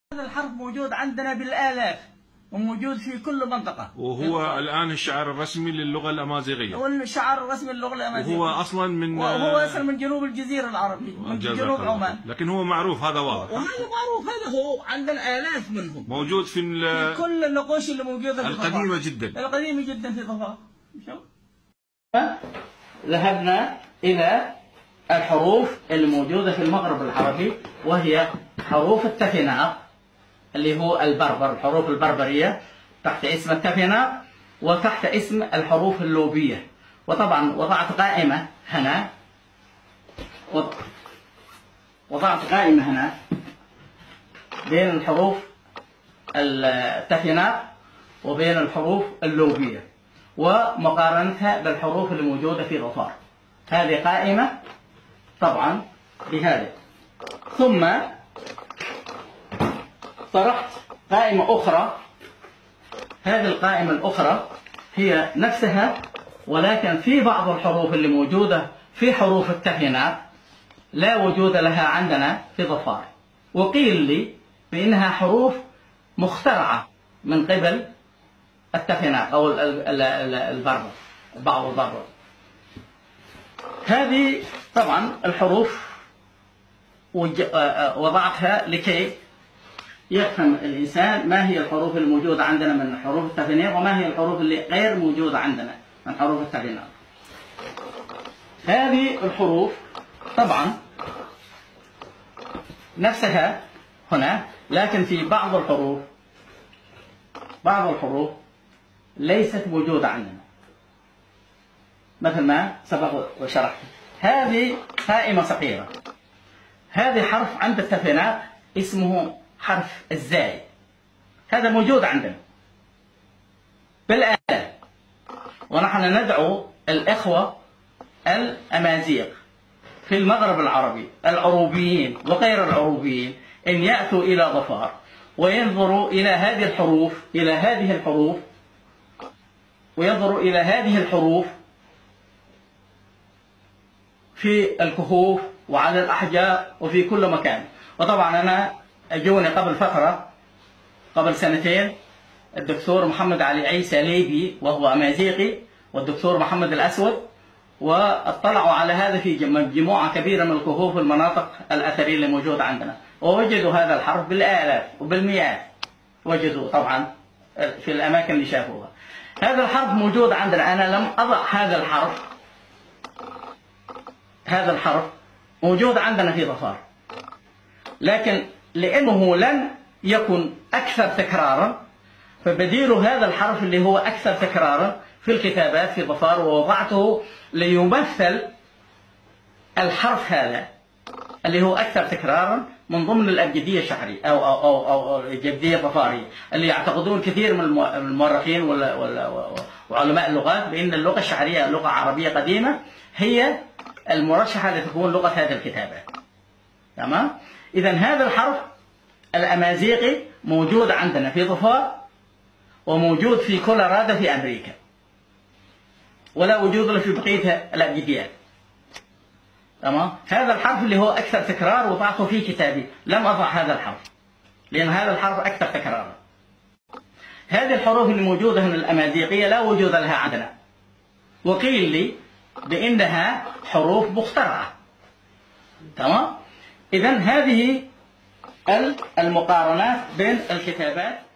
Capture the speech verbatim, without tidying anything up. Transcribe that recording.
هذا الحرف موجود عندنا بالآلاف وموجود في كل منطقة، وهو الآن الشعار الرسمي للغة الأمازيغية، هو الشعار الرسمي للغة الأمازيغية، وهو أصلا من وهو أصلا من جنوب الجزيرة العربية، من جنوب عمان، لكن هو معروف، هذا واضح، وهذا معروف، هذا هو عندنا آلاف منهم موجود في, في كل النقوش اللي موجودة في القديمة ظفار. جدا القديمة جدا في ظفار. ذهبنا إلى الحروف الموجودة في المغرب العربي، وهي حروف التفناء اللي هو البربر، الحروف البربرية تحت اسم التفناء وتحت اسم الحروف اللوبية. وطبعا وضعت قائمة هنا، وضعت قائمة هنا بين الحروف التفناء وبين الحروف اللوبية ومقارنتها بالحروف الموجودة في ظفار. هذه قائمة طبعا بهذا. ثم طرحت قائمة أخرى، هذه القائمة الأخرى هي نفسها، ولكن في بعض الحروف اللي موجودة في حروف التفناء لا وجود لها عندنا في ظفار، وقيل لي بأنها حروف مخترعة من قبل التفناء أو البربر، بعض البربر. هذه طبعا الحروف وضعتها لكي يفهم الإنسان ما هي الحروف الموجودة عندنا من حروف التفناء وما هي الحروف اللي غير موجودة عندنا من حروف التفناء. هذه الحروف طبعا نفسها هنا، لكن في بعض الحروف بعض الحروف ليست موجودة عندنا، مثل ما سبق وشرحت. هذه قائمة صغيرة، هذه حرف عند التفناء اسمه حرف الزاي، هذا موجود عندنا بالآلاف، ونحن ندعو الإخوة الأمازيغ في المغرب العربي العروبيين وغير العروبيين أن يأتوا إلى ظفار وينظروا إلى هذه الحروف إلى هذه الحروف وينظروا إلى هذه الحروف في الكهوف وعلى الأحجار وفي كل مكان. وطبعا أنا أجوني قبل فترة، قبل سنتين، الدكتور محمد علي عيسى ليبي وهو أمازيغي والدكتور محمد الأسود، واطلعوا على هذا في مجموعة كبيرة من الكهوف والمناطق الأثرية اللي موجودة عندنا، ووجدوا هذا الحرف بالآلاف وبالمئات، وجدوا طبعا في الأماكن اللي شافوها. هذا الحرف موجود عندنا، أنا لم أضع هذا الحرف، هذا الحرف موجود عندنا في ظفار، لكن لأنه لن يكن أكثر تكرارا فبديل هذا الحرف اللي هو أكثر تكرارا في الكتابات في ظفار، ووضعته ليمثل الحرف هذا اللي هو أكثر تكرارا من ضمن الأبجدية الشعرية أو أو أو, أو الأبجدية الظفارية، اللي يعتقدون كثير من المؤرخين وعلماء اللغات بأن اللغة الشعرية لغة عربية قديمة هي المرشحة لتكون لغة هذه الكتابات. تمام؟ إذا هذا الحرف الأمازيغي موجود عندنا في ظفار وموجود في كولورادو في أمريكا، ولا وجود له في بقية الأبجديات. تمام؟ هذا الحرف اللي هو أكثر تكرار وضعته في كتابي، لم أضع هذا الحرف لأن هذا الحرف أكثر تكرارا. هذه الحروف اللي موجودة هنا الأمازيغية لا وجود لها عندنا، وقيل لي بأنها حروف مخترعة. تمام؟ إذن هذه المقارنات بين الكتابات